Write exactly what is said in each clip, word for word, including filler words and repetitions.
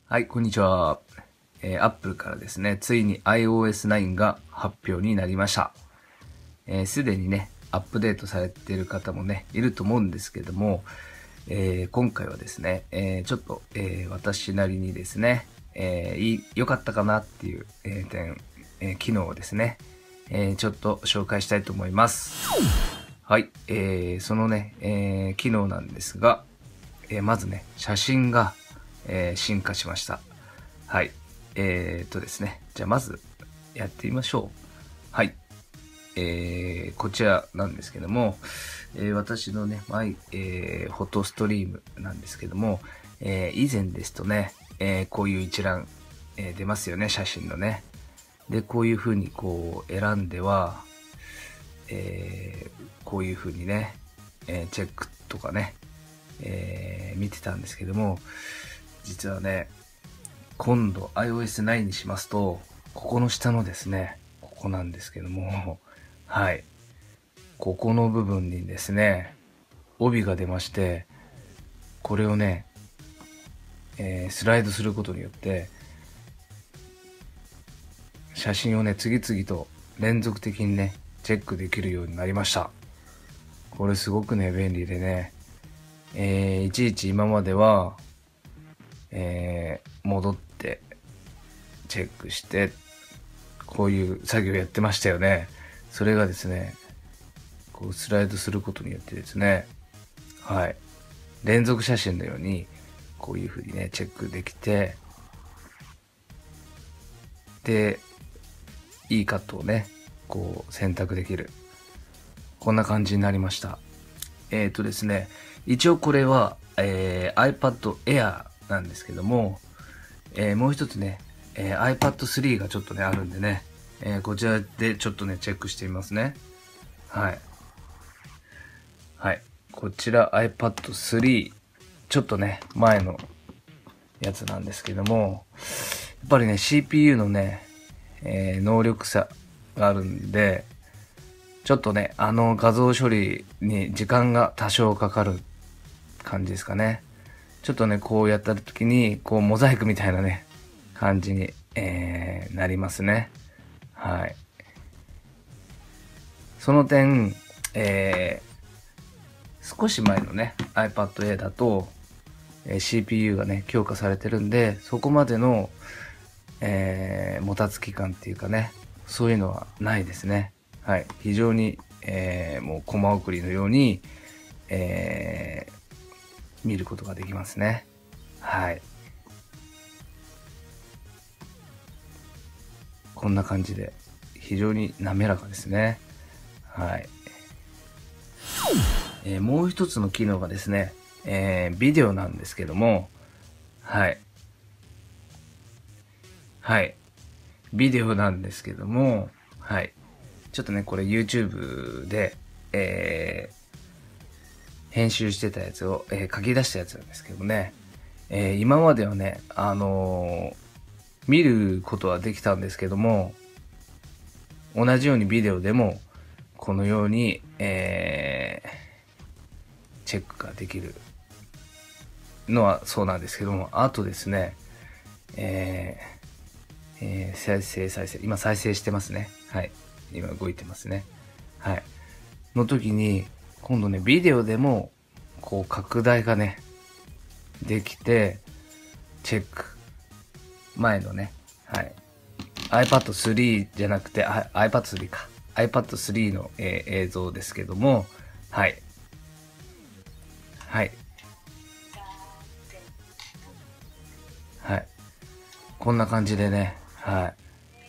はい、こんにちは。えー、Apple からですね、ついに アイオーエスナイン が発表になりました。えー、すでにね、アップデートされている方もね、いると思うんですけども、えー、今回はですね、えー、ちょっと、えー、私なりにですね、えー、いい、良かったかなっていう、えー、点、えー、機能をですね、えー、ちょっと紹介したいと思います。はい、えー、そのね、えー、機能なんですが、えー、まずね、写真が、えー、進化しました。はい。えー、っとですね。じゃあまずやってみましょう。はい。えー、こちらなんですけども、えー、私のね、マイ、えー、フォトストリームなんですけども、えー、以前ですとね、えー、こういう一覧、えー、出ますよね、写真のね。で、こういう風にこう選んでは、えー、こういう風にね、えー、チェックとかね、えー、見てたんですけども、実はね、今度 アイオーエスナイン にしますと、ここの下のですね、ここなんですけども、はい。ここの部分にですね、帯が出まして、これをね、えー、スライドすることによって、写真をね、次々と連続的にね、チェックできるようになりました。これすごくね、便利でね、えー、いちいち今までは、えー、戻ってチェックしてこういう作業やってましたよね。それがですね、こうスライドすることによってですね、はい、連続写真のようにこういう風にねチェックできて、でいいカットをねこう選択できる、こんな感じになりました。えっとですね、一応これは、えー、iPad Air なんですけども、えー、もう一つね、えー、アイパッドスリー がちょっとねあるんでね、えー、こちらでちょっとねチェックしてみますね。はいはい、こちら アイパッドスリー、ちょっとね前のやつなんですけども、やっぱりね シーピーユー のね、えー、能力差があるんで、ちょっとねあの画像処理に時間が多少かかる感じですかね。ちょっとねこうやった時にこうモザイクみたいなね感じに、えー、なりますね。はい。その点、えー、少し前のね iPad Air だと、えー、シーピーユー がね強化されてるんで、そこまでの、えー、もたつき感っていうかね、そういうのはないですね。はい。非常に、えー、もうコマ送りのように、えー、見ることができますね。はい。こんな感じで非常に滑らかですね。はい。えー、もう一つの機能がですね、えー、ビデオなんですけども、はい。はい。ビデオなんですけども、はい。ちょっとね、これ YouTube で、えー、編集してたやつを、えー、書き出したやつなんですけどね、えー、今まではね、あのー、見ることはできたんですけども、同じようにビデオでも、このように、えー、チェックができるのはそうなんですけども、あとですね、えーえー、再生再生、今再生してますね。はい。今動いてますね。はい。の時に、今度ね、ビデオでも、こう拡大がね、できて、チェック。前のね、はい。アイパッドスリー じゃなくて、あ アイパッドスリー か。アイパッドスリー の、えー、映像ですけども、はい。はい。はい。こんな感じでね、はい。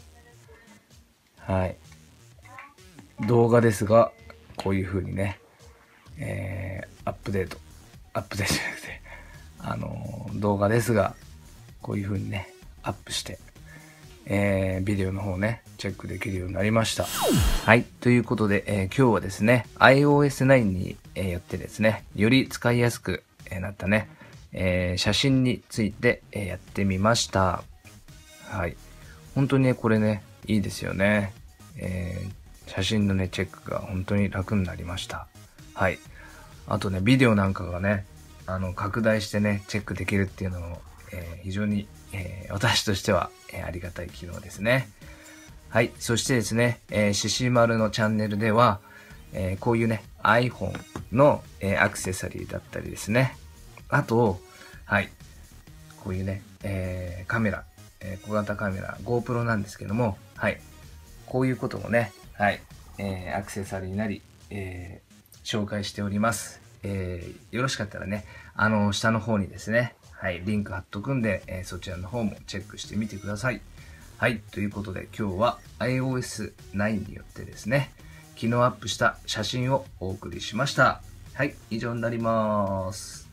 はい。動画ですが、こういう風にね、えー、アップデート。アップデートじゃなくて、あのー、動画ですが、こういう風にね、アップして、えー、ビデオの方ね、チェックできるようになりました。はい。ということで、えー、今日はですね、アイオーエスナイン に、えー、よってですね、より使いやすく、えー、なったね、えー、写真について、えー、やってみました。はい。本当にね、これね、いいですよね。えー、写真のね、チェックが本当に楽になりました。はい。あとね、ビデオなんかがね、あの、拡大してね、チェックできるっていうのも、 えー、非常に、えー、私としては、えー、ありがたい機能ですね。はい。そしてですね、えー、ししまるのチャンネルでは、えー、こういうね、iPhone の、えー、アクセサリーだったりですね。あと、はい。こういうね、えー、カメラ、えー、小型カメラ、GoPro なんですけども、はい。こういうこともね、はい。えー、アクセサリーなり、えー、紹介しております。えー、よろしかったらね、あの、下の方にですね、はい、リンク貼っとくんで、えー、そちらの方もチェックしてみてください。はい、ということで今日は アイオーエスナイン によってですね、昨日アップした写真をお送りしました。はい、以上になります。